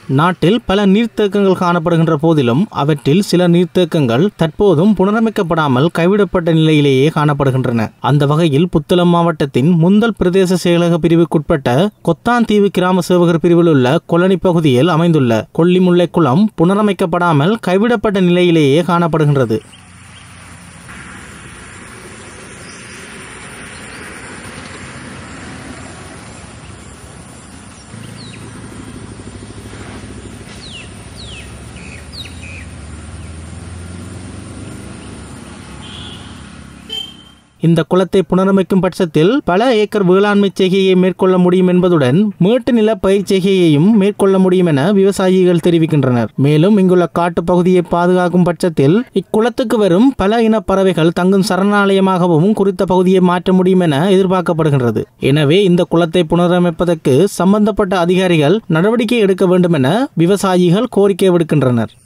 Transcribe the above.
நாட்டில் பல நீர்த்தேக்கங்கள் காணப்படுகின்ற போதிலும் அவற்றில் சில நீர்த்தேக்கங்கள் தற்போதும் புனரமைக்கப்படாமல் கைவிடப்பட்ட நிலையிலேயே காணப்படுகின்றன. அந்த வகையில் புத்தளம் மாவட்டத்தின் முந்தல் பிரதேச செயலக பிரிவுக்குட்பட்ட கொத்தாந்தீவு கிராம சேவகர் பிரிவில் உள்ள கொல்லணி பகுதியில் அமைந்துள்ள கொல்லிமுல்லை குளம் புனரமைக்கப்படாமல் கைவிடப்பட்ட நிலையிலேயே காணப்படுகின்றது. இந்த குளத்தை புனரமைக்கும் பட்சத்தில் பல ஏக்கர் வேளாண்மை செய்கையை மேற்கொள்ள முடியும் என்பதுடன் மேட்டு நில பயிர் செய்கையையும் மேற்கொள்ள முடியும் என விவசாயிகள் தெரிவிக்கின்றனர். மேலும் இங்குள்ள காட்டு பகுதியை பாதுகாக்கும் பட்சத்தில் இக்குளத்துக்கு வரும் பல இன பறவைகள் தங்கும் சரணாலயமாகவும் குறித்த பகுதியை மாற்ற முடியும் என எதிர்பார்க்கப்படுகின்றது. எனவே இந்த குளத்தை புனரமைப்பதற்கு சம்பந்தப்பட்ட அதிகாரிகள் நடவடிக்கை எடுக்க வேண்டும் என விவசாயிகள் கோரிக்கை விடுக்கின்றனர்.